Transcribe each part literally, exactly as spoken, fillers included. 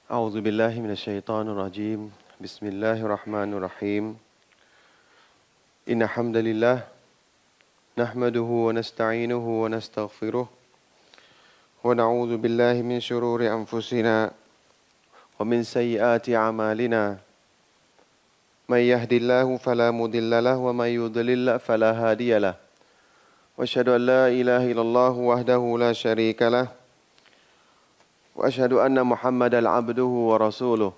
أعوذ بالله من الشيطان الرجيم بسم الله الرحمن الرحيم إن الحمد لله نحمده ونستعينه ونستغفره ونعوذ بالله من شرور أنفسنا ومن سيئات أعمالنا من يهد الله فلا مضل له ومن يضلل فلا هادي له وأشهد أن لا إله إلا الله وحده لا شريك له وأشهد أن محمدا عبده ورسوله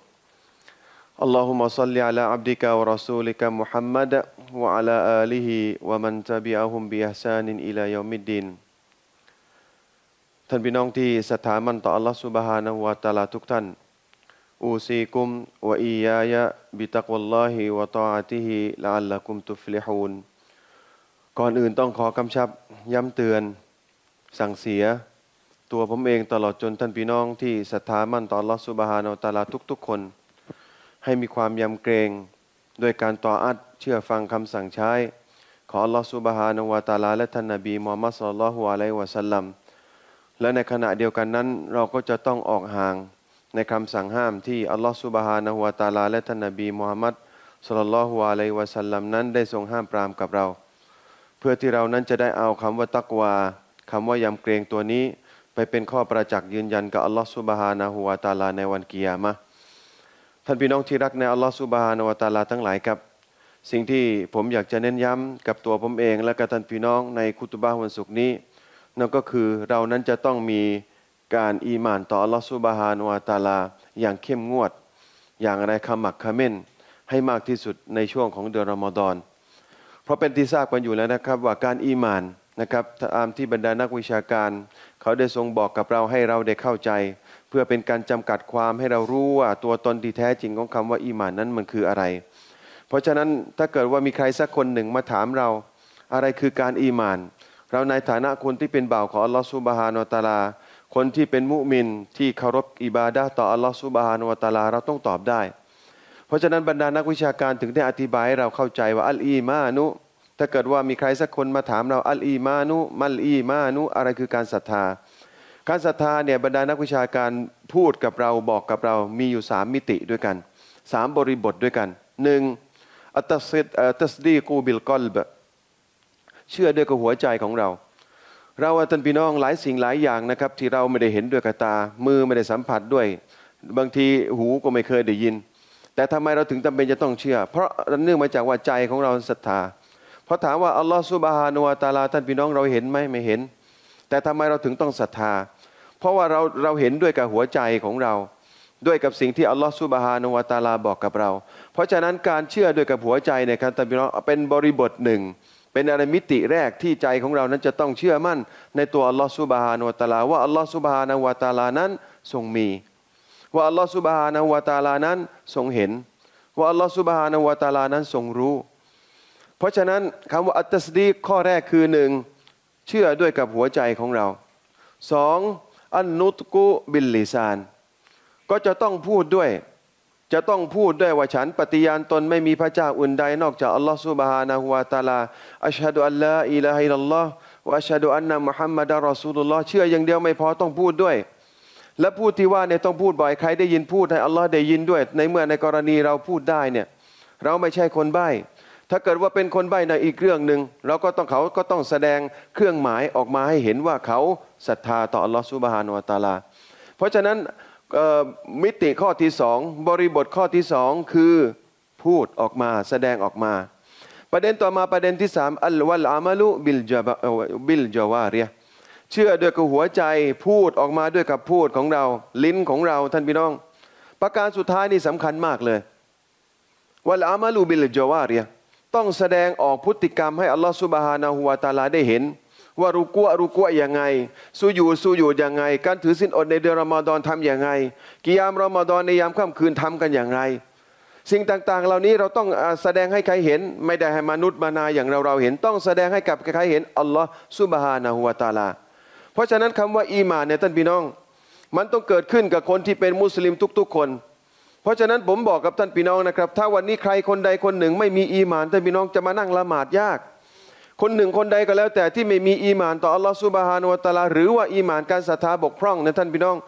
اللهم صل على عبدك ورسولك محمد وعلى آله ومن تبعهم بإحسان إلى يوم الدين ท่านพี่น้องที่ศรัทธามั่นต่อ Allah Subhanahu wa Ta'ala ทุกท่านอูซีกุมวะอียายะบิตักวัลลอฮิวะตออะติฮิละอัลละกุมตุฟลิฮูนก่อนอื่นต้องขอกำชับย้ำเตือนสั่งเสียตัวผมเองตลอดจนท่านพี่น้องที่ศรัทธามั่นต่อ Allah Subhanahu wa Ta'ala ทุกๆคนให้มีความยำเกรงด้วยการต่ออัดเชื่อฟังคำสั่งใช้ของ Allah Subhanahu wa Ta'ala และท่านนบีมุฮัมมัดศ็อลลัลลอฮุอะลัยฮิวะซัลลัมและในขณะเดียวกันนั้นเราก็จะต้องออกห่างในคำสั่งห้ามที่อัลลอฮฺซุบฮานะฮูวะตะอาลาและท่านนบีมุฮัมมัดศ็อลลัลลอฮุอะลัยฮิวะซัลลัมนั้นได้ทรงห้ามปรามกับเราเพื่อที่เรานั้นจะได้เอาคำว่าตักวาคำว่ายำเกรงตัวนี้ไปเป็นข้อประจักษ์ยืนยันกับอัลลอฮฺซุบฮานะฮูวะตะอาลาในวันกิยามะห์ท่านพี่น้องที่รักในอัลลอฮฺซุบฮานะฮูวะตะอาลาทั้งหลายครับสิ่งที่ผมอยากจะเน้นย้ำกับตัวผมเองและกับท่านพี่น้องในคุตุบะห์วันศุกร์นี้นั่นก็คือเรานั้นจะต้องมีการอีหม่านต่ออัลลอฮฺซุบฮานะฮูวะตะอาลาอย่างเข้มงวดอย่างอะไรขมักเขม้นให้มากที่สุดในช่วงของเดือนรอมฎอนเพราะเป็นที่ทราบกันอยู่แล้วนะครับว่าการอีหม่านนะครับตามที่บรรดานักวิชาการเขาได้ทรงบอกกับเราให้เราได้เข้าใจเพื่อเป็นการจำกัดความให้เรารู้ว่าตัวตนที่แท้จริงของคำว่าอีหม่านนั้นมันคืออะไรเพราะฉะนั้นถ้าเกิดว่ามีใครสักคนหนึ่งมาถามเราอะไรคือการอีหม่านเราในฐานะคนที่เป็นบ่าวของอัลลอฮฺซุบฮานะฮูวะตะอาลาคนที่เป็นมุมินที่เคารพอิบาดะห์ต่ออัลลอฮฺซุบฮานะฮูวะตะอาลาเราต้องตอบได้เพราะฉะนั้นบรรดานักวิชาการถึงได้อธิบายให้เราเข้าใจว่าอัลอีมานุถ้าเกิดว่ามีใครสักคนมาถามเราอัลอีมานุมัลอีมานุอะไรคือการศรัทธาการศรัทธาเนี่ยบรรดานักวิชาการพูดกับเราบอกกับเรามีอยู่สามมิติด้วยกันสามบริบทด้วยกันหนึ่งอัตซิดอัตสดีกูบิลกอลบเชื่อด้วยกับหัวใจของเราเราท่านพี่น้องหลายสิ่งหลายอย่างนะครับที่เราไม่ได้เห็นด้วยกับตามือไม่ได้สัมผัสด้วยบางทีหูก็ไม่เคยได้ยินแต่ทำไมเราถึงจำเป็นจะต้องเชื่อเพราะเนื่องมาจากว่าใจของเราศรัทธาเพราะถามว่าอัลลอฮฺซุบฮานะฮูวะตะอาลาท่านพี่น้องเราเห็นไหมไม่เห็นแต่ทำไมเราถึงต้องศรัทธาเพราะว่าเราเราเห็นด้วยกับหัวใจของเราด้วยกับสิ่งที่อัลลอฮฺซุบฮานะฮูวะตะอาลาบอกกับเราเพราะฉะนั้นการเชื่อด้วยกับหัวใจเนี่ยครับท่านพี่น้องเป็นบริบทหนึ่งเป็นอะไรมิติแรกที่ใจของเรานั้นจะต้องเชื่อมั่นในตัวอัลลอฮฺซุบฮานะฮูวะตะอาลาว่าอัลลอฮฺซุบฮานะฮูวะตะอาลานั้นทรงมีว่าอัลลอฮฺซุบฮานะฮูวะตะอาลานั้นทรงเห็นว่าอัลลอฮฺซุบฮานะฮูวะตะอาลานั้นทรงรู้เพราะฉะนั้นคำว่าอัตตัสดีกข้อแรกคือหนึ่งเชื่อด้วยกับหัวใจของเราสองอันนุตกุบิลลิซานก็จะต้องพูดด้วยจะต้องพูดด้วยว่าฉันปฏิญาณตนไม่มีพระเจ้าอื่นใดนอกจากอัลลอฮฺซุบฮานะฮูวะตะอาลาอัชฮะดุอัลลาอิลาฮะอิลลัลลอฮ์วะอัชฮะดุอันนะมุฮัมมัดะรอซูลุลลอฮ์เชื่ออย่างเดียวไม่พอต้องพูดด้วยและพูดที่ว่าเนี่ยต้องพูดบ่อยใครได้ยินพูดให้อัลลอฮ์ได้ยินด้วยในเมื่อในกรณีเราพูดได้เนี่ยเราไม่ใช่คนใบ้ถ้าเกิดว่าเป็นคนใบ้ในอีกเรื่องหนึ่งเราก็ต้องเขาก็ต้องแสดงเครื่องหมายออกมาให้เห็นว่าเขาศรัทธาต่ออัลลอฮฺซุบฮานะฮูวะตะอาลาเพราะฉะนั้นมิติข้อที่สองบริบทข้อที่สองคือพูดออกมาแสดงออกมาประเด็นต่อมาประเด็นที่สามอัลวัลอามัลุบิลจาบิลจาวารียเชื่อด้วยกับหัวใจพูดออกมาด้วยกับพูดของเราลิ้นของเราท่านพี่น้องประการสุดท้ายนี่สำคัญมากเลยวัลอามัลุบิลจาวารียต้องแสดงออกพฤติกรรมให้อัลลอฮฺซุบฮานะฮูวะตะอาลาได้เห็นว่ารุกัวรุกัวยังไงสุญูดสุญูดยังไงการถือศีลอดในเดือนรอมฎอนทำอย่างไงกิยามรอมฎอนในยามค่ำคืนทำกันอย่างไรสิ่งต่างๆเหล่านี้เราต้องแสดงให้ใครเห็นไม่ได้ให้มนุษย์มานาอย่างเราเราเห็นต้องแสดงให้กับใครเห็นอัลลอฮฺซุบฮานะฮูวะตะอาลาเพราะฉะนั้นคำว่าอีหม่านเนี่ยท่านพี่น้องมันต้องเกิดขึ้นกับคนที่เป็นมุสลิมทุกๆคนเพราะฉะนั้นผมบอกกับท่านพี่น้องนะครับถ้าวันนี้ใครคนใดคนหนึ่งไม่มีอีหม่านท่านพี่น้องจะมานั่งละหมาดยากคนหนึ่งคนใดก็แล้วแต่ที่ไม่มีอีหม่านต่ออัลลอฮฺซุบฮานะฮูวะตะอาลาหรือว่าอีหม่านการศรัทธาบกพร่องนะท่านพี่น้อง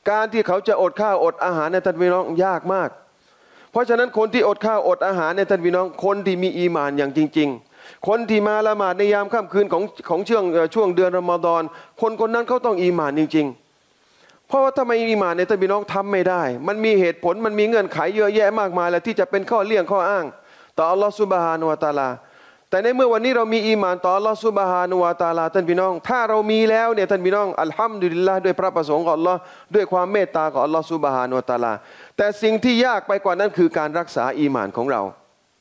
การที่เขาจะอดข้าวอดอาหารในท่านพี่น้องยากมากเพราะฉะนั้นคนที่อดข้าวอดอาหารในท่านพี่น้องคนที่มีอีหม่านอย่างจริงๆคนที่มาละหมาดในยามค่ำคืนของของช่วงช่วงเดือนรอมฎอนคนคนนั้นเขาต้องอีหม่านจริงๆเพราะว่าถ้าไม่อีหม่านในท่านพี่น้องทำไม่ได้มันมีเหตุผลมันมีเงื่อนไขเยอะแยะมากมายแล้วที่จะเป็นข้อเลี่ยงข้ออ้างต่ออัลลอฮฺซุบฮานะฮูวะตะอาลาแต่ในเมื่อวันนี้เรามีอีหม่านต่ออัลลอฮฺซุบฮานะฮูวะตะอาลาท่านพี่น้องถ้าเรามีแล้วเนี่ยท่านพี่น้องอัลฮัมดุลิลละห์ด้วยพระประสงค์ของอัลลอฮ์ด้วยความเมตตาของอัลลอฮฺซุบฮานะฮูวะตะอาลาแต่สิ่งที่ยากไปกว่านั้นคือการรักษาอีหม่านของเรา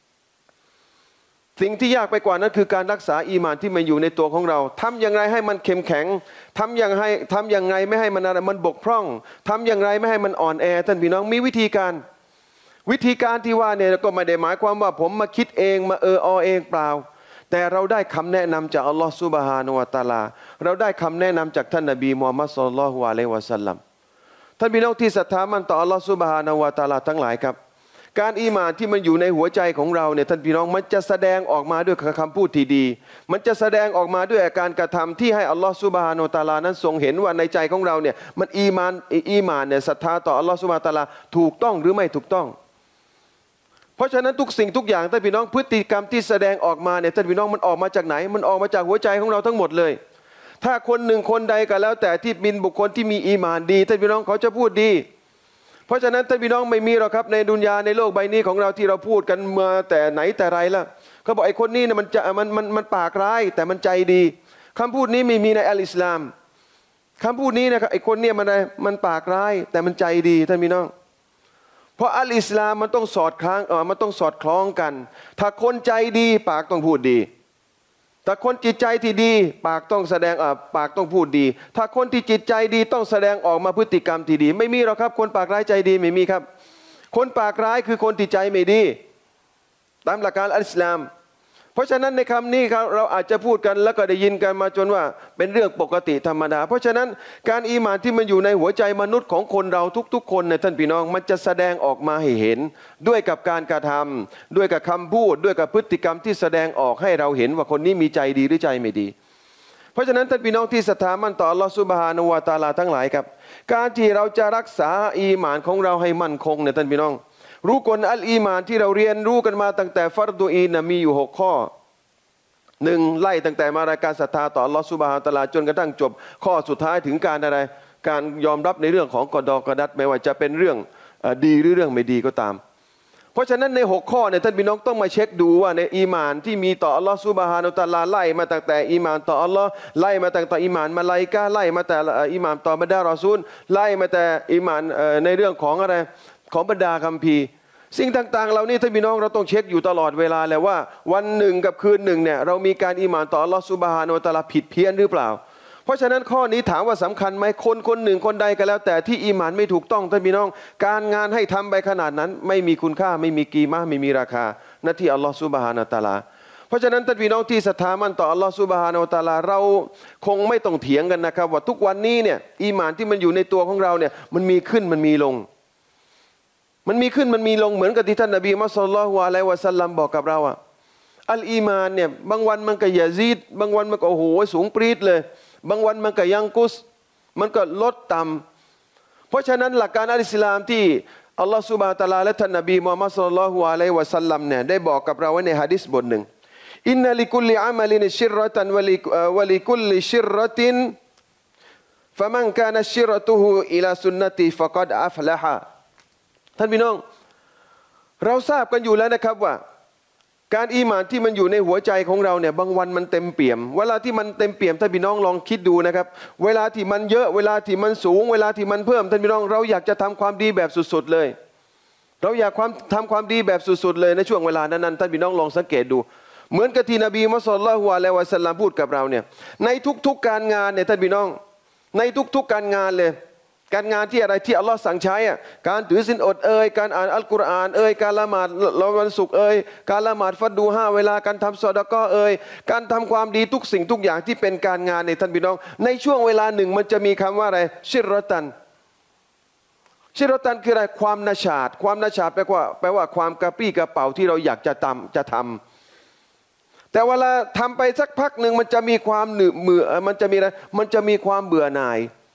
สิ่งที่ยากไปกว่านั้นคือการรักษาอีหม่านที่มันอยู่ในตัวของเราทำอย่างไรให้มันเข้มแข็งทำอย่างไรทำอย่างไรไม่ให้มันอะไรมันบกพร่องทำอย่างไรไม่ให้มันอ่อนแอท่านพี่น้องมีวิธีการวิธีการที่ว่าเนี่ยก็ไม่ได้หมายความว่าผมมาคิดเองมาเอออเองเปล่าแต่เราได้คำแนะนำจากอัลลอฮฺซุบฮานะฮูวะตะอาลาเราได้คำแนะนำจากท่านนบีมูฮัมมัดศ็อลลัลลอฮุอะลัยฮิวะซัลลัมท่านพี่น้องที่ศรัทธามั่นต่ออัลลอฮฺซุบฮานะฮูวะตะอาลาทั้งหลายครับการอีหม่านที่มันอยู่ในหัวใจของเราเนี่ยท่านพี่น้องมันจะแสดงออกมาด้วยคำพูดที่ดีมันจะแสดงออกมาด้วยการกระทำที่ให้อัลลอฮฺซุบฮานะฮูวะตะอาลานั้นทรงเห็นว่าในใจของเราเนี่ยมันอีหม่านอีหม่านเนี่ยศรัทธาต่ออัลลอฮฺซุบฮานะฮูวะตะอาลาถูกต้องหรือไม่ถูกต้องเพราะฉะนั้นทุกสิ่งทุกอย่างท่านพี่น้องพฤติกรรมที่แสดงออกมาเนี่ยท่านพี่น้องมันออกมาจากไหนมันออกมาจากหัวใจของเราทั้งหมดเลยถ้าคนหนึ่งคนใดก็แล้วแต่ที่เป็นบุคคลที่มีอีหม่านดีท่านพี่น้องเขาจะพูดดีเพราะฉะนั้นท่านพี่น้องไม่มีหรอกครับในดุนยาในโลกใบนี้ของเราที่เราพูดกันมาแต่ไหนแต่ไรแล้วเขาบอกไอ้คนนี้เนี่ยมันจะมันมันมันปากร้ายแต่มันใจดีคำพูดนี้ไม่มีในอัลอิสลามคำพูดนี้นะครับไอ้คนเนี่ยมันอะไรมันปากร้ายแต่มันใจดีท่านพี่น้องเพราะอัลอิสลามมันต้องสอดคล้องเออมันต้องสอดคล้องกันถ้าคนใจดีปากต้องพูดดีถ้าคนจิตใจที่ดีปากต้องแสดงเออปากต้องพูดดีถ้าคนที่จิตใจดีต้องแสดงออกมาพฤติกรรมที่ดีไม่มีหรอกครับคนปากร้ายใจดีไม่มีครับคนปากร้ายคือคนที่ใจไม่ดีตามหลักการอัลอิสลามเพราะฉะนั้นในคำนี้ครับเราอาจจะพูดกันแล้วก็ได้ยินกันมาจนว่าเป็นเรื่องปกติธรรมดาเพราะฉะนั้นการอีหม่านที่มันอยู่ในหัวใจมนุษย์ของคนเราทุกๆคนเนี่ยท่านพี่น้องมันจะแสดงออกมาให้เห็นด้วยกับการกระทำด้วยกับคำพูดด้วยกับพฤติกรรมที่แสดงออกให้เราเห็นว่าคนนี้มีใจดีหรือใจไม่ดีเพราะฉะนั้นท่านพี่น้องที่ศรัทธามั่นต่ออัลลอฮฺซุบฮานะฮูวะตะอาลาทั้งหลายครับการที่เราจะรักษาอีหม่านของเราให้มั่นคงเนี่ยท่านพี่น้องรู้กลอัลอีหม่านที่เราเรียนรู้กันมาตั้งแต่ฟัรดูอีนมีอยู่หกข้อหนึ่งไล่ตั้งแต่มารายการศรัทธาต่ออัลลอฮฺซุบฮานะฮูวะตะอาลาจนกระทั่งจบข้อสุดท้ายถึงการอะไรการยอมรับในเรื่องของกอฎอกอดัรไม่ว่าจะเป็นเรื่องดีหรือเรื่องไม่ดีก็ตามเพราะฉะนั้นในหกข้อเนี่ยท่านพี่น้องต้องมาเช็คดูว่าในอีหม่านที่มีต่ออัลลอฮฺซุบฮานะฮูวะตะอาลาไล่มาตั้งแต่อีหม่านต่ออัลลอฮ์ไล่มาตั้งแต่อีหม่านมาลาอิกะฮ์ไล่มาแต่อีหม่านต่อบรรดารอซูลไล่มาแต่อีหม่านในเรื่องของอะไรของบรรดาคัมภีร์สิ่งต่างๆเหล่านี้ท่านพี่น้องเราต้องเช็คอยู่ตลอดเวลาเลยว่าวันหนึ่งกับคืนหนึ่งเนี่ยเรามีการอีหม่านต่ออัลลอฮฺซุบฮานะฮูวะตะอาลาผิดเพี้ยนหรือเปล่าเพราะฉะนั้นข้อนี้ถามว่าสำคัญไหมคนคนหนึ่งคนใดก็แล้วแต่ที่อีหม่านไม่ถูกต้องท่านพี่น้องการงานให้ทำไปขนาดนั้นไม่มีคุณค่าไม่มีกีมะห์ไม่มีราคาหน้าที่อัลลอฮฺซุบฮานะฮูวะตะอาลาเพราะฉะนั้นท่านพี่น้องที่ศรัทธามั่นต่ออัลลอฮฺซุบฮานะฮูวะตะอาลาเราคงไม่ต้องเถียงกันนะครับว่าทุกวันนี้เนี่ยอีหม่านที่มันอยู่ในตัวของเราเนี่ยมันมีขึ้นมันมีลงมันมีขึ้นมันมีลงเหมือนกับที่ท่านนบีมุฮัมมัดศ็อลลัลลอฮุอะลัยฮิวะซัลลัมบอกกับเราอะอัลอีมานเนี่ยบางวันมันก็ยะซีดบางวันมันก็โอ้โหสูงปรี๊ดเลยบางวันมันก็ยังกุสมันก็ลดต่ำเพราะฉะนั้นหลักการอัลอิสลามที่อัลลอฮฺซุบฮานะฮูวะตะอาลาและท่านนบีมุฮัมมัดศ็อลลัลลอฮุอะลัยฮิวะซัลลัมเนี่ยได้บอกกับเราไว้ในหะดีษบทหนึ่งอินนัลิกุลลิอามัลินชิรเราะตันวะลิวะลิกุลลิชิรเราะตินฟะมันกานะชิรเราะตุฮุอิลาซุนนะติฟะกัดอัฟละฮะท่านพี่น้องเราทราบกันอยู่แล้วนะครับว่าการอีหม่านที่มันอยู่ในหัวใจของเราเนี่ยบางวันมันเต็มเปี่ยมเวลาที่มันเต็มเปี่ยมท่านพี่น้องลองคิดดูนะครับเวลาที่มันเยอะเวลาที่มันสูงเวลาที่มันเพิ่มท่านพี่น้องเราอยากจะทำความดีแบบสุดๆเลยเราอยากความทำความดีแบบสุดๆเลยในช่วงเวลานั้นท่านพี่น้องลองสังเกตดูเหมือนกับที่นบีมุฮัมมัดศ็อลลัลลอฮุอะลัยฮิวะซัลลัมพูดกับเราเนี่ยในทุกๆการงานเนี่ยท่านพี่น้องในทุกๆการงานเลยการงานที่อะไรที่อัลลอฮ์สั่งใช้อ่ะการถือศีลอดเอ่ยการอ่านอัลกุรอานเอ่ยการละหมาดวันศุกร์เอ่ยการละหมาดฟัดดูห้าเวลาการทำซอดาเกาะห์เอ่ยการทำความดีทุกสิ่งทุกอย่างที่เป็นการงานในท่านพี่น้องในช่วงเวลาหนึ่งมันจะมีคำว่าอะไรชิรตันชิรตันคืออะไรความนาชาดความนาชาดแปลว่าแปลว่าความกระปรี้กระเป๋าที่เราอยากจะทำจะทำแต่เวลาทำไปสักพักหนึ่งมันจะมีความหนืดมือมันจะมีอะไรมันจะมีความเบื่อหน่าย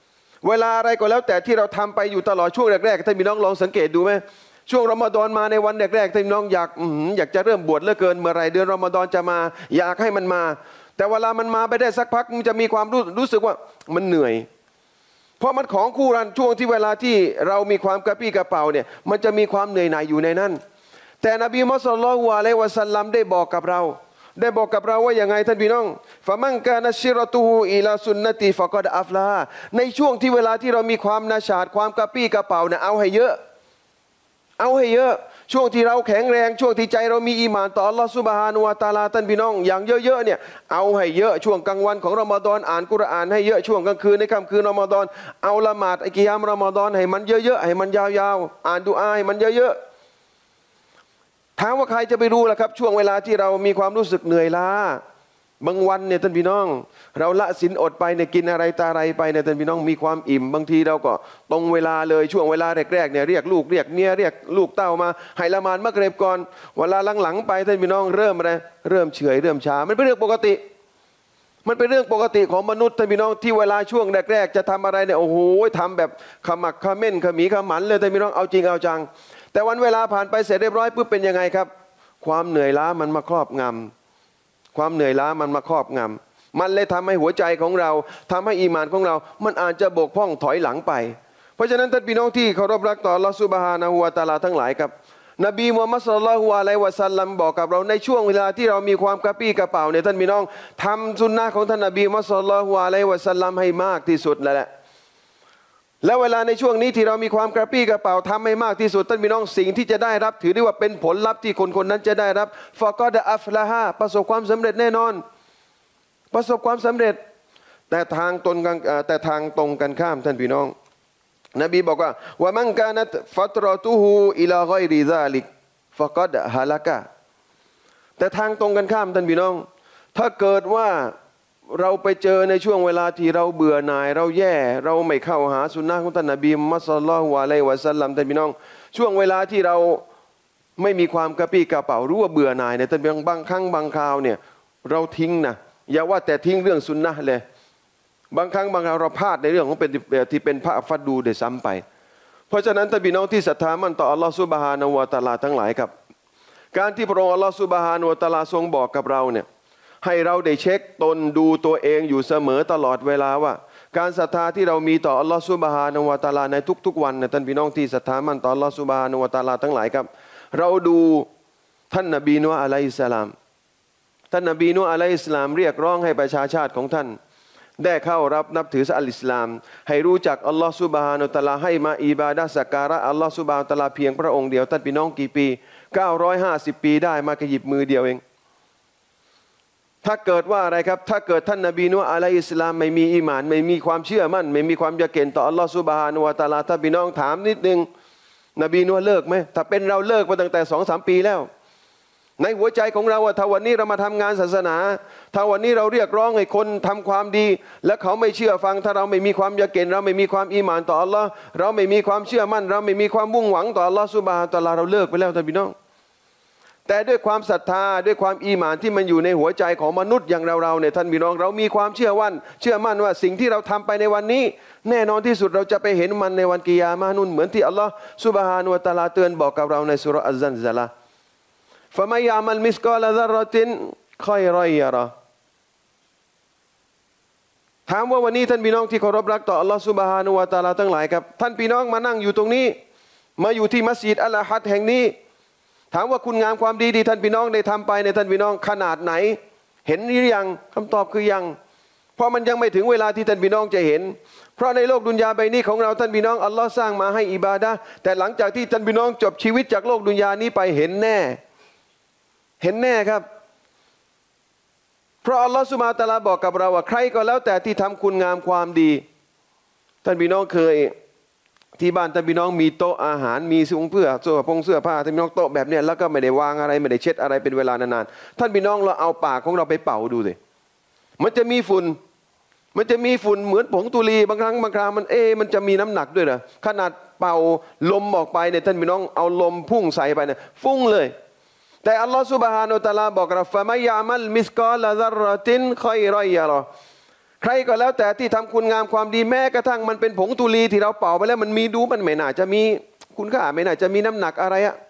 เวลาอะไรก็แล้วแต่ที่เราทำไปอยู่ตลอดช่วงแรกๆท่านพี่น้องลองสังเกตดูไหมช่วงรอมฎอนมาในวันแรกๆท่านพี่น้องอยากอยากจะเริ่มบวชเหลือเกินเมื่อไรเดือนรอมฎอนจะมาอยากให้มันมาแต่เวลามันมาไปได้สักพักมันจะมีความรู้รู้สึกว่ามันเหนื่อยเพราะมันของคู่รันช่วงที่เวลาที่เรามีความกระปี้กระเป๋าเนี่ยมันจะมีความเหนื่อยหน่ายอยู่ในนั้นแต่นบีมุฮัมมัดศ็อลลัลลอฮุอะลัยฮิวะซัลลัมได้บอกกับเราได้บอกกับเราว่าอย่างไงท่านพี่น้องฟะมันกานัชรตุฮูอิลาสุนนตีฟะกอดอัฟลาในช่วงที่เวลาที่เรามีความนาชาดความกระปี้กระเป๋าเนี่ยเอาให้เยอะเอาให้เยอะช่วงที่เราแข็งแรงช่วงที่ใจเรามีอีหม่านต่ออัลลอฮฺซุบฮานะฮูวะตะอาลาท่านพี่น้องอย่างเยอะๆเนี่ยเอาให้เยอะช่วงกลางวันของรอมฎอนอ่านกุรอานให้เยอะช่วงกลางคืนในค่ำคืนรอมฎอนเอาละหมาดอิกิยามรอมฎอนให้มันเยอะๆให้มันยาวๆอ่านดุอาให้มันเยอะๆถามว่าใครจะไปรู้ล่ะครับช่วงเวลาที่เรามีความรู้สึกเหนื่อยล้าบางวันเนี่ยท่านพี่น้องเราละศีลอดไปเนี่ยกินอะไรตาอะไรไปเนี่ยท่านพี่น้องมีความอิ่มบางทีเราก็ตรงเวลาเลยช่วงเวลาแรกๆเนี่ยเรียกลูกเรียกเมียเรียกลูกเต้ามาให้ละหมาดมักริบก่อนเวลาหลังๆไปท่านพี่น้องเริ่มอะไรเริ่มเฉื่อยเริ่มช้ามันเป็นเรื่องปกติมันเป็นเรื่องปกติของมนุษย์ท่านพี่น้องที่เวลาช่วงแรกๆจะทำอะไรเนี่ยโอ้โหทำแบบขมักขม้นขมีขมันเลยท่านพี่น้องเอาจริงเอาจังแต่วันเวลาผ่านไปเสร็จเรียบร้อยปุ๊บเป็นยังไงครับความเหนื่อยล้ามันมาครอบงำความเหนื่อยล้ามันมาครอบงำมันเลยทำให้หัวใจของเราทำให้อีหม่านของเรามันอาจจะบกพร่องถอยหลังไปเพราะฉะนั้นท่านพี่น้องที่เคารพรักต่ออัลลอฮฺซุบฮานะฮูวะตะอาลาทั้งหลายครับนบีมุฮัมมัดศ็อลลัลลอฮุอะลัยฮิวะซัลลัมบอกกับเราในช่วงเวลาที่เรามีความกระปี้กระเป๋าเนี่ยท่านพี่น้องทำสุนนะของท่านนบีมุฮัมมัดศ็อลลัลลอฮุอะลัยฮิวะซัลลัมให้มากที่สุดแล้วแหละแล้วเวลาในช่วงนี้ที่เรามีความกระปี้กระเป๋าทำให้มากที่สุดท่านพี่น้องสิ่งที่จะได้รับถือได้ว่าเป็นผลลัพธ์ที่คนคนนั้นจะได้รับฟะกอดอัฟละฮาประสบความสำเร็จแน่นอนประสบความสำเร็จแต่ทางตนกันแต่ทางตรงกันข้ามท่านพี่น้องนบีบอกว่าว่ามันกานัตฟัตรอตุฮูอิลาฆอยริซาลิกฟะกอดฮาละกะแต่ทางตรงกันข้ามท่านพี่น้องถ้าเกิดว่าเราไปเจอในช่วงเวลาที่เราเบื่อหน่ายเราแย่เราไม่เข้าหาสุนนะของท่านนบีมุฮัมมัดศ็อลลัลลอฮุอะลัยฮิวะซัลลัมท่านพี่น้องช่วงเวลาที่เราไม่มีความกระปี้กระเป๋ารู้ว่าเบื่อหน่ายเนี่ยท่านพี่น้องบางครั้งบางคราวเนี่ยเราทิ้งนะอย่าว่าแต่ทิ้งเรื่องสุนนะเลยบางครั้งบางคราวเราพลาดในเรื่องของเป็นที่เป็นพระฟัดดูเดซ้ำไปเพราะฉะนั้นท่านพี่น้องที่ศรัทธามั่นต่ออัลลอฮฺซุบฮานะฮูวะตะอาลาทั้งหลายครับการที่พระองค์อัลลอฮฺซุบฮานะฮูวะตะอาลาทรงบอกกับเราเนี่ยให้เราได้เช็คตนดูตัวเองอยู่เสมอตลอดเวลาว่าการศรัทธาที่เรามีต่ออัลลอฮฺซุบฮานะฮูวะตะอาลาในทุกๆวันเนี่ยท่านพี่น้องที่ศรัทธามั่นต่ออัลลอฮฺซุบฮานะฮูวะตะอาลาทั้งหลายครับเราดูท่านนบีนูฮ์อะลัยฮิสสลามท่านนบีนูฮ์อะลัยฮิสสลามเรียกร้องให้ประชาชาติของท่านได้เข้ารับนับถือศาสนาอิสลามให้รู้จักอัลลอฮฺซุบฮานะฮูวะตะอาลาให้มาอิบาดะห์สักการะอัลลอฮฺซุบฮานะฮูวะตะอาลาเพียงพระองค์เดียวท่านพี่น้องกี่ปีเก้าร้อยห้าสิบปีได้มากระหยิบมือเดียวเองถ้าเกิดว่าอะไรครับถ้าเกิดท่านนบีนูฮ์อะลัยฮิสสลามไม่มีอีหม่านไม่มีความเชื่อมั่นไม่มีความยะกีนต่ออัลลอฮฺซุบฮานะฮูวะตะอาลาถ้าพี่น้องถามนิดนึงนบีนูฮ์เลิกไหมถ้าเป็นเราเลิกมาตั้งแต่สองสามปีแล้วในหัวใจของเราว่าถ้าวันนี้เรามาทำงานศาสนาถ้าวันนี้เราเรียกร้องให้คนทำความดีและเขาไม่เชื่อฟังถ้าเราไม่มีความยะกีนเราไม่มีความอีหม่านต่ออัลลอฮ์เราไม่มีความเชื่อมั่นเราไม่มีความมุ่งหวังต่ออัลลอฮ์ซุบฮานะฮูวะตะอาลาเราเลิกไปแล้วท่านพี่น้องแต่ด้วยความศรัทธาด้วยความอีหม่านที่มันอยู่ในหัวใจของมนุษย์อย่างเราๆเนี่ยท่านพี่น้องเรามีความเชื่อมั่นเชื่อมั่นว่าสิ่งที่เราทำไปในวันนี้แน่นอนที่สุดเราจะไปเห็นมันในวันกิยามะห์นู่นเหมือนที่อัลลอฮ์ซุบฮานะฮูวะตะอาลาเตือนบอกกับเราในซูเราะห์อัซซัลซะละห์ฟะมัยยะมัลมิสกอลซัรเราะตินค็อยรอยยะเราะห์ถามว่าวันนี้ท่านพี่น้องที่เคารพรักต่ออัลลอฮ์ซุบฮานะฮูวะตะอาลาทั้งหลายครับท่านพี่น้องมานั่งอยู่ตรงนี้มาอยู่ที่มัสยิดอัลอะฮัดแห่งนี้ถามว่าคุณงามความดีที่ท่านพี่น้องได้ทำไปในท่านพี่น้องขนาดไหนเห็นหรือยังคำตอบคือยังเพราะมันยังไม่ถึงเวลาที่ท่านพี่น้องจะเห็นเพราะในโลกดุนยาใบนี้ของเราท่านพี่น้องอัลลอฮ์สร้างมาให้อิบาดะห์แต่หลังจากที่ท่านพี่น้องจบชีวิตจากโลกดุนยานี้ไปเห็นแน่เห็นแน่ครับเพราะอัลลอฮ์ซุบฮานะฮูวะตะอาลาบอกกับเราว่าใครก็แล้วแต่ที่ทำคุณงามความดีท่านพี่น้องเคยที่บ้านท่านพี่น้องมีโต๊ะอาหารมีซุ้งเพื่อเสื้อผงเสื้อผ้าท่านพี่น้องโต๊ะแบบเนี้ยแล้วก็ไม่ได้วางอะไรไม่ได้เช็ดอะไรเป็นเวลานานๆท่านพี่น้องเราเอาปากของเราไปเป่าดูสิมันจะมีฝุ่นมันจะมีฝุ่นเหมือนผงตุลีบางครั้งบางคราวมันเอ๊มันจะมีน้ำหนักด้วยเหรอขนาดเป่าลมออกไปเนี่ยท่านพี่น้องเอาลมพุ่งใส่ไปเนี่ยฟุ้งเลยแต่อัลลอฮฺซุบฮานะฮูวะตะอาลาบอกเราฟะมัยยะมัลมิสกอลซัรเราะตินค็อยรอยยะเราะห์ใครก็แล้วแต่ที่ทำคุณงามความดีแม้กระทั่งมันเป็นผงตุลีที่เราเป่าไปแล้วมันมีดูมันไม่น่าจะมีคุณค่าไม่น่าจะมีน้ำหนักอะไรอะ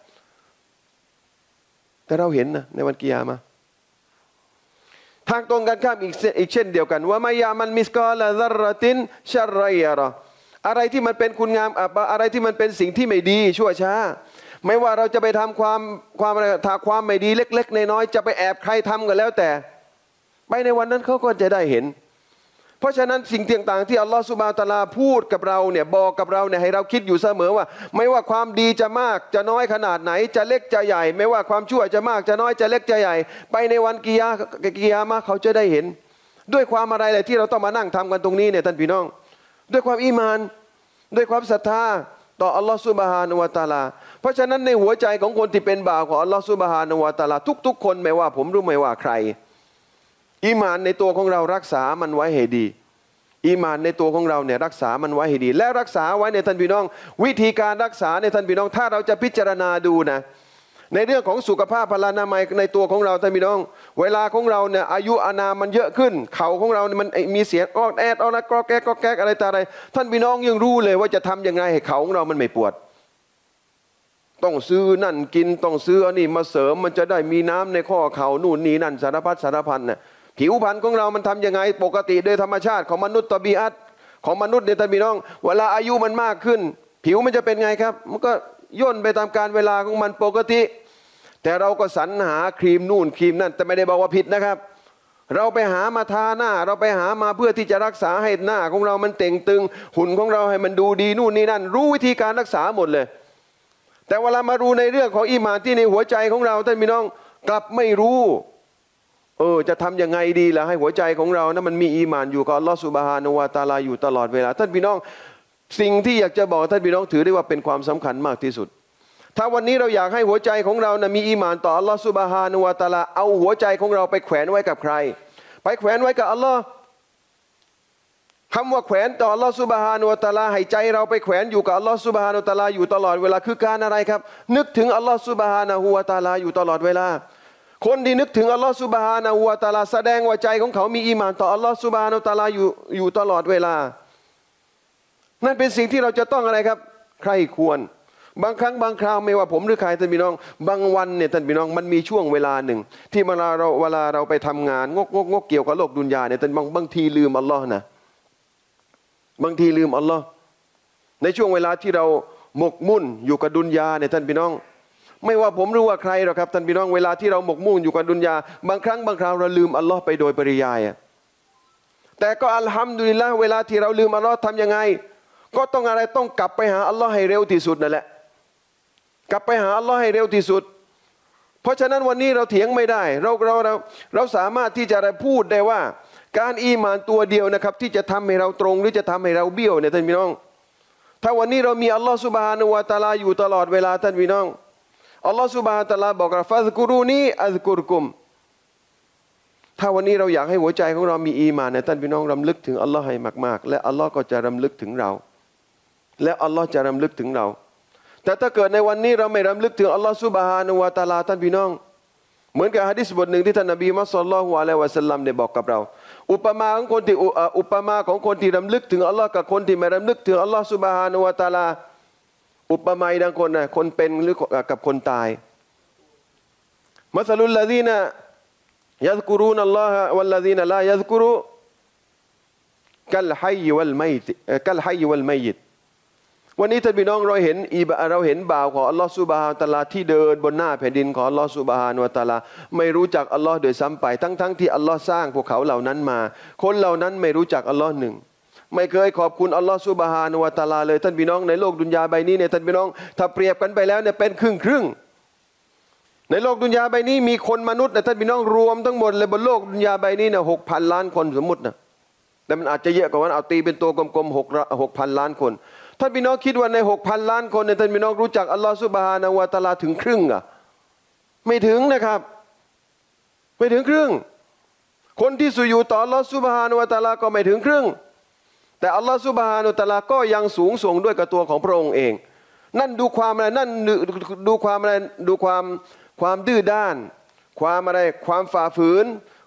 แต่เราเห็นนะในวันกิยามะห์ทางตรงกันข้ามอีกอีกเช่นเดียวกันว่ามายามันมิสกาลาซารตินชัรไรยะรออะไรที่มันเป็นคุณงามอะไรที่มันเป็นสิ่งที่ไม่ดีชั่วช้าไม่ว่าเราจะไปทำความความอะไรทาความไม่ดีเล็กๆน้อยๆจะไปแอบใครทำก็แล้วแต่ไปในวันนั้นเขาก็จะได้เห็นเพราะฉะนั้นสิ่งต่างๆที่อัลลอฮฺซุบฮานะฮูวะตะอาลาพูดกับเราเนี่ยบอกกับเราเนี่ยให้เราคิดอยู่เสมอว่าไม่ว่าความดีจะมากจะน้อยขนาดไหนจะเล็กจะใหญ่ไม่ว่าความชั่วจะมากจะน้อยจะเล็กจะใหญ่ไปในวันกิยากิยามะห์เขาจะได้เห็นด้วยความอะไรแหละที่เราต้องมานั่งทำกันตรงนี้เนี่ยท่านพี่น้องด้วยความอีมานด้วยความศรัทธาต่ออัลลอฮฺซุบฮานะฮูวะตะอาลาเพราะฉะนั้นในหัวใจของคนที่เป็นบ่าวของอัลลอฮฺซุบฮานะฮูวะตะอาลาทุกๆคนไม่ว่าผมหรือไม่ว่าใครอีมานในตัวของเรารักษามันไว้ให้ดีอีมานในตัวของเราเนี่ยรักษามันไว้ให้ดีและรักษาไว้ในท่านพี่น้องวิธีการรักษาในท่านพี่น้องถ้าเราจะพิจารณาดูนะในเรื่องของสุขภาพพลานามัยในตัวของเราท่านพี่น้องเวลาของเราเนี่ยอายุอานามมันเยอะขึ้นเข่าของเราเนี่ยมันมีเสียงออดแอดออดกรอกแกกกรอกแกกอะไรต่ออะไรท่านพี่น้องยังรู้เลยว่าจะทำยังไงให้เข่าของเรามันไม่ปวดต้องซื้อนั่นกินต้องซื้ออันนี้มาเสริมมันจะได้มีน้ำในข้อเข่านู่นนี่นั่นสารพัดสารพันเนี่ยผิวพรรณของเรามันทำยังไงปกติโดยธรรมชาติของมนุษย์ตบีอัตของมนุษย์เนี่ยท่านพี่น้องเวลาอายุมันมากขึ้นผิวมันจะเป็นไงครับมันก็ย่นไปตามการเวลาของมันปกติแต่เราก็สรรหาครีมนู่นครีมนั่นแต่ไม่ได้บอกว่าผิดนะครับเราไปหามาทาหน้าเราไปหามาเพื่อที่จะรักษาให้หน้าของเรามันเต่งตึงหุ่นของเราให้มันดูดีนู่นนี่นั่นรู้วิธีการรักษาหมดเลยแต่เวลามารู้ในเรื่องของอีหม่านที่ในหัวใจของเราท่านพี่น้องกลับไม่รู้เออจะทำยังไงดีล่ะให้หัวใจของเรานะมันมีอีหม่านอยู่กับอัลลอฮฺซุบฮานะฮูวะตะอาลาอยู่ตลอดเวลาท่านพี่น้องสิ่งที่อยากจะบอกท่านพี่น้องถือได้ว่าเป็นความสำคัญมากที่สุดถ้าวันนี้เราอยากให้หัวใจของเรานะมีอีหม่านต่ออัลลอฮฺซุบฮานะฮูวะตะอาลาเอาหัวใจของเราไปแขวนไว้กับใครไปแขวนไว้กับอัลลอฮ์คำว่าแขวนต่ออัลลอฮฺซุบฮานะฮูวะตะอาลาให้ใจเราไปแขวนอยู่กับอัลลอฮฺซุบฮานะฮูวะตะอาลาอยู่ตลอดเวลาคือการอะไรครับนึกถึงอัลลอฮฺซุบฮานะฮูวะตะอาลาอยู่ตลอดเวลาคนที่นึกถึงอัลลอฮฺซุบฮานะฮูวะตะอาลาแสดงว่าใจของเขามีอีหม่านต่ออัลลอฮฺซุบฮานะฮูวะตะอาลาอยู่อยู่ตลอดเวลานั่นเป็นสิ่งที่เราจะต้องอะไรครับใคร่ควรบางครั้งบางคราวไม่ว่าผมหรือใครท่านพี่น้องบางวันเนี่ยท่านพี่น้องมันมีช่วงเวลาหนึ่งที่เวลาเราเวลาเราไปทำงานงกงกงกเกี่ยวกับโลกดุนยาเนี่ยท่านบางบางทีลืมอัลลอฮ์นะบางทีลืมอัลลอฮ์ในช่วงเวลาที่เราหมกมุ่นอยู่กับดุนยาเนี่ยท่านพี่น้องไม่ว่าผมหรือว่าใครหรอกครับท่านพี่น้องเวลาที่เราหมกมุ่นอยู่กับดุนยาบางครั้งบางคราวเราลืมอัลลอฮ์ไปโดยปริยายแต่ก็อัลฮัมดุลิลละห์เวลาที่เราลืมอัลลอฮ์ทำยังไงก็ต้องอะไรต้องกลับไปหาอัลลอฮ์ให้เร็วที่สุดนั่นแหละกลับไปหาอัลลอฮ์ให้เร็วที่สุดเพราะฉะนั้นวันนี้เราเถียงไม่ได้เราเราเราเราสามารถที่จะพูดได้ว่าการอีหม่านตัวเดียวนะครับที่จะทำให้เราตรงหรือจะทำให้เราเบี้ยวเนี่ยท่านพี่น้องถ้าวันนี้เรามีอัลลอฮ์ซุบฮานะฮูวะตะอาลาอยู่ตลอดเวลาท่านพี่น้องอัลลอฮ์ซุบฮานะฮูวะตะอาลาบอกว่าฟัซกุรูนีอัซกุรกุมถ้าวันนี้เราอยากให้หัวใจของเรามีอีหม่านเนี่ยท่านพี่น้องรำลึกถึงอัลลอฮ์ให้มากๆและอัลลอฮ์ก็จะรำลึกถึงเราและอัลลอฮ์จะรำลึกถึงเราแต่ถ้าเกิดในวันนี้เราไม่รำลึกถึงอัลลอฮ์ซุบฮานะฮูวะตะอาลาท่านพี่น้องเหมือนกับหะดีษบทหนึ่งที่ท่านนบีมุฮัมมัดศ็อลลัลลอฮุอะลัยฮิวะซัลลัมได้บอกกับเราอุปมาของคนที่อุปมาของคนที่รำลึกถึงอัลลอฮ์กับคนที่ไม่รำลึกถึงอัลลอฮ์ซุบฮานะฮูวะตะอาลาอุปมาดังคนนะคนเป็นหรือกับคนตายมัสลุลลซีนะยัซกุรูนัลลอฮะวัลลซีนะลายัซกุรุกัลฮัยวัลมัยตกัลฮัยวัลมัยตวันนี้ท่านพี่น้องเราเห็นอีบเราเห็นบ่าวของอัลลอฮฺซุบฮานะฮูวะตะอาลาที่เดินบนหน้าแผ่นดินของอัลลอฮฺซุบฮานะฮูวะตะอาลาไม่รู้จักอัลลอฮ์โดยซ้ำไปทั้งๆ ท, ที่อัลลอฮ์สร้างพวกเขาเหล่านั้นมาคนเหล่านั้นไม่รู้จักอัลลอฮ์หนึ่งไม่เคยขอบคุณอัลลอฮ์ซุบฮานะฮูวะตะอาลาเลยท่านพี่น้องในโลกดุนยาใบนี้เนี่ยท่านพี่น้องถ้าเปรียบกันไปแล้วเนี่ยเป็นครึ่งครึ่งในโลกดุนยาใบนี้มีคนมนุษย์นะท่านพี่น้องรวมทั้งหมดเลยบนโลกดุนยาใบนี้เนี่ยหกพันล้านคนสมมตินะแต่มันอาจจะเยอะกว่านั้นเอาตีเป็นตัวกลมๆหกหกพันล้านคนท่านพี่น้องคิดว่าในหกพันล้านคนเนี่ยท่านพี่น้องรู้จักอัลลอฮฺซุบฮานะฮูวะตะอาลาถึงครึ่งอ่ะไม่ถึงนะครับไม่ถึงครึ่งคนที่สุญูต่ออัลลอฮฺซุบฮานะฮูวะตะอาลาก็ไม่ถึงครึ่งแต่อัลลอฮฺซุบฮานะฮูวะตะอาลาก็ยังสูงส่งด้วยกับตัวของพระองค์เองนั่นดูความอะไรนั่นดูความอะไรดูความความดื้อด้านความอะไรความฝ่าฝืน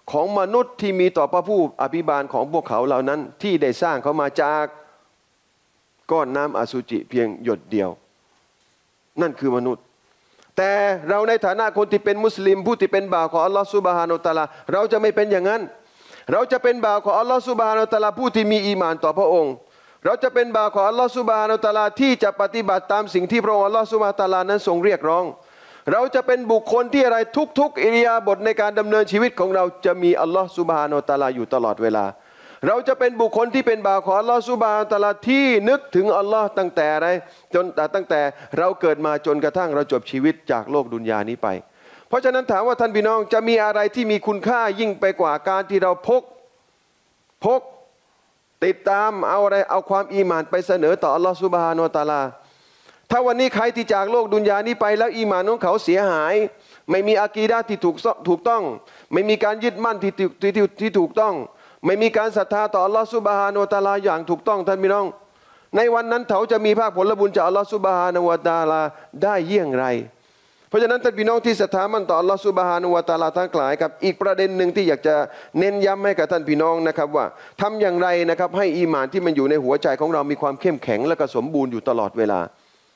ของมนุษย์ที่มีต่อพระผู้อภิบาลของพวกเขาเหล่านั้นที่ได้สร้างเขามาจากก้อนน้ำอสุจิเพียงหยดเดียวนั่นคือมนุษย์แต่เราในฐานะคนที่เป็นมุสลิมผู้ที่เป็นบ่าวของอัลลอฮฺซุบฮานะฮูวะตะอาลาเราจะไม่เป็นอย่างนั้นเราจะเป็นบ่าวของอัลลอฮฺซุบฮานะฮูวะตะอาลาผู้ที่มีอีหม่านต่อพระองค์เราจะเป็นบ่าวของอัลลอฮฺซุบฮานะฮูวะตะอาลาที่จะปฏิบัติตามสิ่งที่พระองค์อัลลอฮฺซุบฮานะฮูวะตะอาลานั้นทรงเรียกร้องเราจะเป็นบุคคลที่อะไรทุกๆอิริยาบถในการดำเนินชีวิตของเราจะมีอัลลอฮฺซุบฮานะฮูวะตะอาลาอยู่ตลอดเวลาเราจะเป็นบุคคลที่เป็นบ่าวของอัลลอฮฺซุบฮานะฮูวะตะอาลาที่นึกถึงอัลลอฮ์ตั้งแต่อะไรจนตั้งแต่เราเกิดมาจนกระทั่งเราจบชีวิตจากโลกดุนยานี้ไปเพราะฉะนั้นถามว่าท่านพี่น้องจะมีอะไรที่มีคุณค่ายิ่งไปกว่าการที่เราพกพกติดตามเอาอะไรเอาความอีหม่านไปเสนอต่ออัลลอฮฺซุบฮานะฮูวะตะอาลาถ้าวันนี้ใครที่จากโลกดุนยานี้ไปแล้วอีหม่านของเขาเสียหายไม่มีอากีดะห์ที่ถูกถูกต้องไม่มีการยึดมั่นที่ที่ที่ที่ถูกต้องไม่มีการศรัทธาต่ออัลลอฮฺซุบฮานะฮูวะตะอาลาอย่างถูกต้องท่านพี่น้องในวันนั้นเขาจะมีภาคผลบุญจากอัลลอฮฺซุบฮานะฮูวะตะอาลาได้เยี่ยงไรเพราะฉะนั้นท่านพี่น้องที่ศรัทธามั่นต่ออัลลอฮฺซุบฮานะฮูวะตะอาลาทั้งหลายครับอีกประเด็นหนึ่งที่อยากจะเน้นย้ำให้กับท่านพี่น้องนะครับว่าทำอย่างไรนะครับให้อีหม่านที่มันอยู่ในหัวใจของเรามีความเข้มแข็งและก็สมบูรณ์อยู่ตลอดเวลา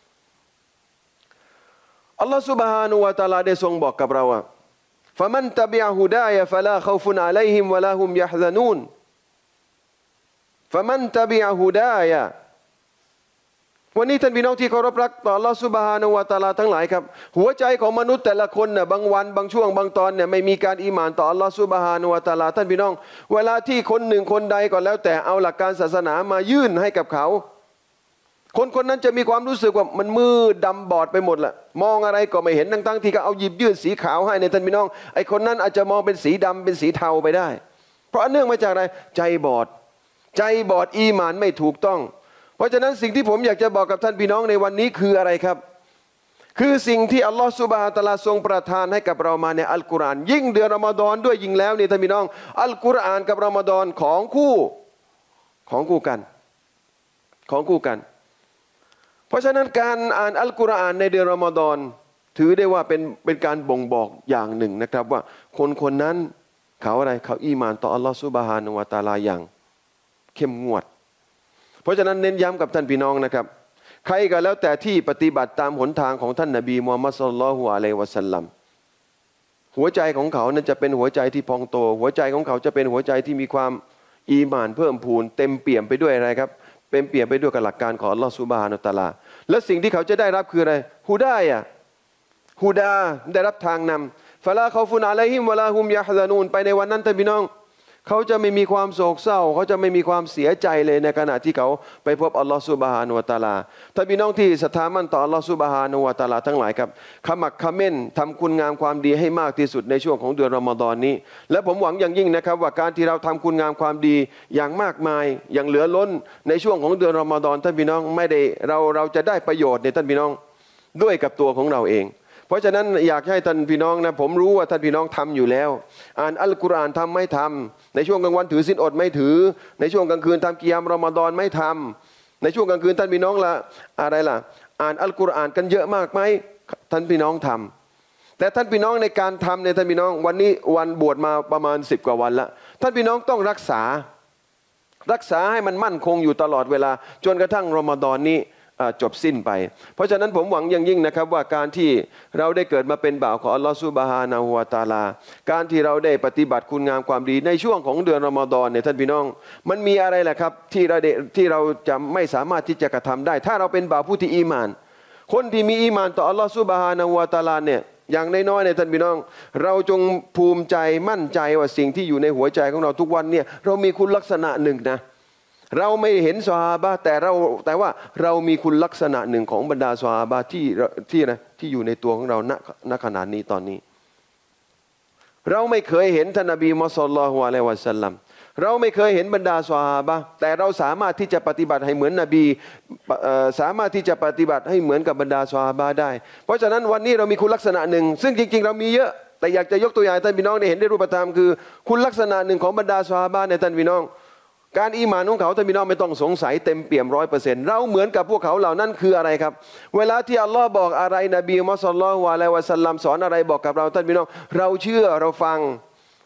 อัลลอฮฺซุบฮานะฮูวะตะอาลาได้ทรงบอกกับเราว่าฟะมันตะบิอะฮุดายะฟะลาคอฟุนอะลัยฮิมวะลาฮุมยะฮซานูนฟะมันตะบิอะฮุดายะวันนี้ท่านพี่น้องที่เคารพรักต่ออัลลอฮฺซุบฮานะฮูวะตะอาลาทั้งหลายครับหัวใจของมนุษย์แต่ละคนเนี่ยบางวันบางช่วงบางตอนเนี่ยไม่มีการอีหม่านต่ออัลลอฮฺซุบฮานะฮูวะตะอาลาท่านพี่น้องเวลาที่คนหนึ่งคนใดก็แล้วแต่เอาหลักการศาสนามายื่นให้กับเขาคนคนนั้นจะมีความรู้สึกว่ามันมืดดำบอดไปหมดแหละมองอะไรก็ไม่เห็นทั้งๆที่เขาเอาหยิบยื่นสีขาวให้ในท่านพี่น้องไอ้คนนั้นอาจจะมองเป็นสีดำเป็นสีเทาไปได้เพราะเนื่องมาจากอะไรใจบอดใจบอดอีหม่านไม่ถูกต้องเพราะฉะนั้นสิ่งที่ผมอยากจะบอกกับท่านพี่น้องในวันนี้คืออะไรครับคือสิ่งที่อัลลอฮฺซุบฮานะฮูวะตะอาลาทรงประทานให้กับเรามาในอัลกุรอานยิ่งเดือนรอมฎอนด้วยยิ่งแล้วนี่ท่านพี่น้องอัลกุรอานกับรอมฎอนของคู่ของคู่กันของคู่กันเพราะฉะนั้นการอ่านอัลกุรอานในเดือนรอมฎอนถือได้ว่าเป็นเป็นการบ่งบอกอย่างหนึ่งนะครับว่าคนคนนั้นเขาอะไรเขาอีหม่านต่ออัลลอฮฺซุบฮานะฮูวะตะอาลาอย่างเข้มงวดเพราะฉะนั้นเน้นย้ำกับท่านพี่น้องนะครับใครก็แล้วแต่ที่ปฏิบัติตามหนทางของท่านนบีมูฮัมมัดศ็อลลัลลอฮุอะลัยฮิวะซัลลัมหัวใจของเขานั้นจะเป็นหัวใจที่พองโตหัวใจของเขาจะเป็นหัวใจที่มีความอีหม่านเพิ่มพูนเต็มเปี่ยมไปด้วยอะไรครับเป็นเปี่ยมไปด้วยกับหลักการของอัลลอฮฺซุบฮานะฮูวะตะอาลาและสิ่งที่เขาจะได้รับคืออะไรฮูดายะฮูดาได้รับทางนำฟะลาคอฟุนอะลัยฮิมวะลาฮุมยะฮซานูนไปในวันนั้นท่านพี่น้องเขาจะไม่มีความโศกเศร้าเขาจะไม่มีความเสียใจเลยในขณะที่เขาไปพบอัลลอฮฺซุบฮานะฮูวะตะอาลาท่านพี่น้องที่ศรัทธามั่นต่ออัลลอฮฺซุบฮานะฮูวะตะอาลาทั้งหลายครับขมักเขม้นทำคุณงามความดีให้มากที่สุดในช่วงของเดือนรอมฎอนนี้และผมหวังอย่างยิ่งนะครับว่าการที่เราทำคุณงามความดีอย่างมากมายอย่างเหลือล้นในช่วงของเดือนรอมฎอนท่านพี่น้องไม่ได้เราเราจะได้ประโยชน์ในท่านพี่น้องด้วยกับตัวของเราเองเพราะฉะนั้นอยากให้ท่านพี่น้องนะผมรู้ว่าท่านพี่น้องทำอยู่แล้วอ่านอัลกุรอานทำไม่ทำในช่วงกลางวันถือศีลอดไม่ถือในช่วงกลางคืนทำกิยามรอมฎอนไม่ทำในช่วงกลางคืนท่านพี่น้องละอะไรล่ะอ่านอัลกุรอานกันเยอะมากไหมท่านพี่น้องทำแต่ท่านพี่น้องในการทำเนี่ยท่านพี่น้องวันนี้วันบวชมาประมาณสิบกว่าวันละท่านพี่น้องต้องรักษารักษาให้มันมั่นคงอยู่ตลอดเวลาจนกระทั่งรอมฎอนนี้จบสิ้นไปเพราะฉะนั้นผมหวังอย่างยิ่งนะครับว่าการที่เราได้เกิดมาเป็นบ่าวของอัลลอฮฺซุบฮานะฮูวะตะอาลาการที่เราได้ปฏิบัติคุณงามความดีในช่วงของเดือนรอมฎอนเนี่ยท่านพี่น้องมันมีอะไรแหละครับที่เราที่เราจะไม่สามารถที่จะกระทำได้ถ้าเราเป็นบ่าวผู้ที่อีหม่านคนที่มีอีหม่านต่ออัลลอฮฺซุบฮานะฮูวะตะอาลาเนี่ยอย่างน้อยๆเนี่ยท่านพี่น้องเราจงภูมิใจมั่นใจว่าสิ่งที่อยู่ในหัวใจของเราทุกวันเนี่ยเรามีคุณลักษณะหนึ่งนะเราไม่เห็นซอฮาบะห์แต่เราแต่ว่าเรามีคุณลักษณะหนึ่งของบรรดาซอฮาบะห์ที่ที่นะที่อยู่ในตัวของเราณณขณะนี้ตอนนี้เราไม่เคยเห็นท่านนบีมุฮัมมัดศ็อลลัลลอฮุอะลัยฮิวะซัลลัมเราไม่เคยเห็นบรรดาซอฮาบะห์แต่เราสามารถที่จะปฏิบัติให้เหมือนนบีสามารถที่จะปฏิบัติให้เหมือนกับบรรดาซอฮาบะห์ได้เพราะฉะนั้นวันนี้เรามีคุณลักษณะหนึ่งซึ่งจริงๆเรามีเยอะแต่อยากจะยกตัวอย่างท่านพี่น้องได้เห็นได้รูปธรรมคือคุณลักษณะหนึ่งของบรรดาซอฮาบะห์ในท่านพี่น้องการอีหม่านของเขาท่านพี่น้องไม่ต้องสงสัยเต็มเปี่ยมร้อยเปอร์เซ็นต์เราเหมือนกับพวกเขาเหล่านั้นคืออะไรครับเวลาที่อัลลอฮ์บอกอะไรนบีมุฮัมมัดศ็อลลัลลอฮุอะลัยฮิวะซัลลัมสอนอะไรบอกกับเราท่านพี่น้องเราเชื่อเราฟัง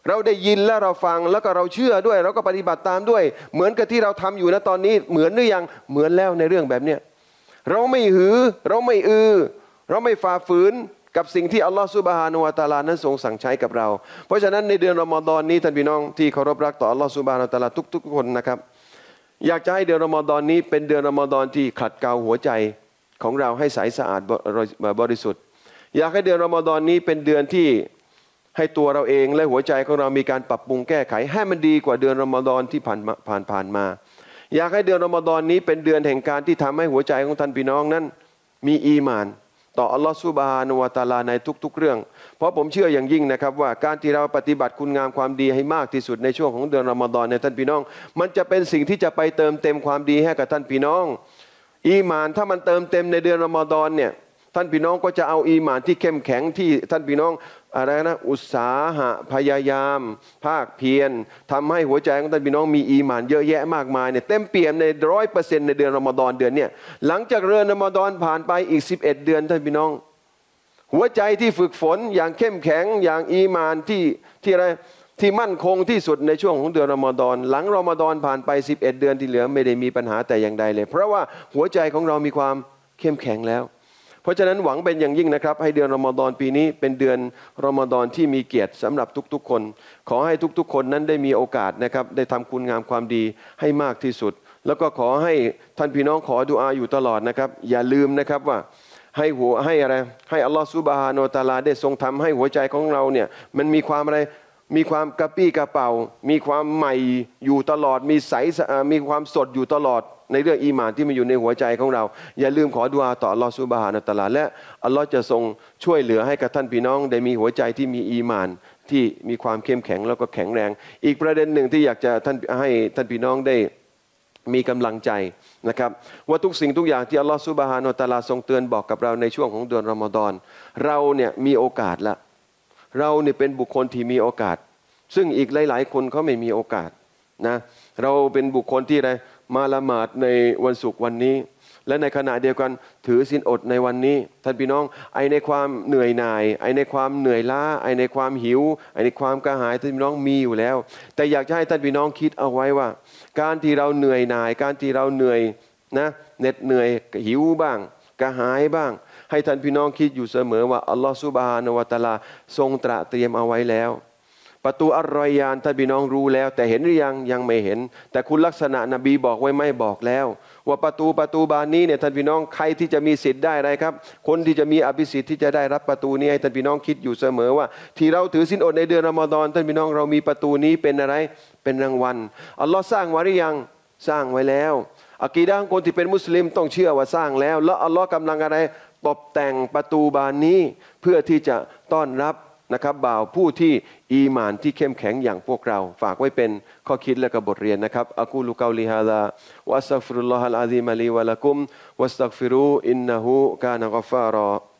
เราได้ยินและเราฟังแล้วก็เราเชื่อด้วยเราก็ปฏิบัติตามด้วยเหมือนกับที่เราทำอยู่นะตอนนี้เหมือนหรือยังเหมือนแล้วในเรื่องแบบเนี้ยเราไม่หือเราไม่อือเราไม่ฝ่าฝืนกับสิ่งที่อัลลอฮฺซุบฮานะฮูวะตะอาลานั้นทรงสั่งใช้กับเราเพราะฉะนั้นในเดือนรอมฎอนนี้ท่านพี่น้องที่เคารพรักต่ออัลลอฮฺซุบฮานะฮูวะตะอาลาทุกๆคนนะครับอยากจะให้เดือนรอมฎอนนี้เป็นเดือนรอมฎอนที่ขัดเกลาหัวใจของเราให้ใสสะอาดบริสุทธิ์อยากให้เดือนรอมฎอนนี้เป็นเดือนที่ให้ตัวเราเองและหัวใจของเรามีการปรับปรุงแก้ไขให้มันดีกว่าเดือนรอมฎอนที่ผ่านผ่านผ่านมาอยากให้เดือนรอมฎอนนี้เป็นเดือนแห่งการที่ทำให้หัวใจของท่านพี่น้องนั้นมีอีหม่านต่ออัลลอฮฺซุบฮานะฮูวะตะอาลาในทุกๆเรื่องเพราะผมเชื่ออย่างยิ่งนะครับว่าการที่เราปฏิบัติคุณงามความดีให้มากที่สุดในช่วงของเดือนรอมฎอนในท่านพี่น้องมันจะเป็นสิ่งที่จะไปเติมเต็มความดีให้กับท่านพี่น้องอีหม่านถ้ามันเติมเต็มในเดือนรอมฎอนเนี่ยท่านพี่น้องก็จะเอาอีหม่านที่เข้มแข็งที่ท่านพี่น้องอะไรนะอุตสาหะพยายามภาคเพียรทำให้หัวใจของท่านพี่น้องมีอีหม่านเยอะแยะมากมายเนี่ยเต็มเปี่ยมในร้อยเปอร์เซ็นต์ในเดือนรอมฎอนเดือนเนี่ยหลังจากเดือนรอมฎอนผ่านไปอีกสิบเอ็ดเดือนท่านพี่น้องหัวใจที่ฝึกฝนอย่างเข้มแข็งอย่างอีหม่านที่ที่อะไรที่มั่นคงที่สุดในช่วงของเดือนรอมฎอนหลังรอมฎอนผ่านไปสิบเอ็ดเดือนที่เหลือไม่ได้มีปัญหาแต่อย่างใดเลยเพราะว่าหัวใจของเรามีความเข้มแข็งแล้วเพราะฉะนั้นหวังเป็นอย่างยิ่งนะครับให้เดือนรอมฎอนปีนี้เป็นเดือนรอมฎอนที่มีเกียรติสำหรับทุกๆคนขอให้ทุกๆคนนั้นได้มีโอกาสนะครับได้ทำคุณงามความดีให้มากที่สุดแล้วก็ขอให้ท่านพี่น้องขอดุอาอยู่ตลอดนะครับอย่าลืมนะครับว่าให้หัวให้อะไรให้อัลลอฮฺซุบฮานะฮูวะตะอาลาได้ทรงทำให้หัวใจของเราเนี่ยมันมีความอะไรมีความกระปี้กระเป๋ามีความใหม่อยู่ตลอดมีใสมีความสดอยู่ตลอดในเรื่องอีหม่านที่มันอยู่ในหัวใจของเราอย่าลืมขอดุอาต่ออัลลอฮฺซุบฮานะฮูวะตะอาลาและอัลลอฮฺจะทรงช่วยเหลือให้กับท่านพี่น้องได้มีหัวใจที่มีอีหม่านที่มีความเข้มแข็งแล้วก็แข็งแรงอีกประเด็นหนึ่งที่อยากจะท่านให้ท่านพี่น้องได้มีกำลังใจนะครับว่าทุกสิ่งทุกอย่างที่อัลลอฮฺซุบฮานะฮูวะตะอาลาทรงเตือนบอกกับเราในช่วงของเดือนรอมฎอนเราเนี่ยมีโอกาสละเราเนี่ยเป็นบุคคลที่มีโอกาสซึ่งอีกหลายๆคนเขาไม่มีโอกาสนะเราเป็นบุคคลที่อะไรมาละหมาดในวันศุกร์วันนี้และในขณะเดียวกันถือศีลอดในวันนี้ท่านพี่น้องไอในความเหนื่อยหน่ายไอในความเหนื่อยล้าไอในความหิวไอในความกระหายท่านพี่น้องมีอยู่แล้วแต่อยากจะให้ท่านพี่น้องคิดเอาไว้ว่าการที่เราเหนื่อยหน่ายการที่เราเหนื่อยนะเหน็ดเหนื่อยหิวบ้างกระหายบ้างให้ท่านพี่น้องคิดอยู่เสมอว่าอัลลอฮฺซุบฮานะฮูวะตะอาลาทรงตระเตรียมเอาไว้แล้วประตูอัรรอยานท่านพี่น้องรู้แล้วแต่เห็นหรือยังยังไม่เห็นแต่คุณลักษณะนบีบอกไว้ไม่บอกแล้วว่าประตูประตูบานนี้เนี่ยท่านพี่น้องใครที่จะมีสิทธิ์ได้อะไรครับคนที่จะมีอภิสิทธิ์ที่จะได้รับประตูนี้ให้ท่านพี่น้องคิดอยู่เสมอว่าที่เราถือศีลอดในเดือนรอมฎอนท่านพี่น้องเรามีประตูนี้เป็นอะไรเป็นรางวัลอัลลอฮ์สร้างไว้หรือยังสร้างไว้แล้วอะกีดะห์ของคนที่เป็นมุสลิมต้องเชื่อว่าสร้างแล้วแล้วอัลลอฮ์กำลังอะไรตกแต่งประตูบานนี้เพื่อที่จะต้อนรับนะครับบ่าวผู้ที่อีหม่านที่เข้มแข็งอย่างพวกเราฝากไว้เป็นข้อคิดและก็บทเรียนนะครับอะกูลุกอลิฮาซาวะอัสตัฆฟิรุลลอฮะลอะซีมะลีวะละกุมวัสตัฆฟิรูอินนะฮูกานะฆอฟฟารอ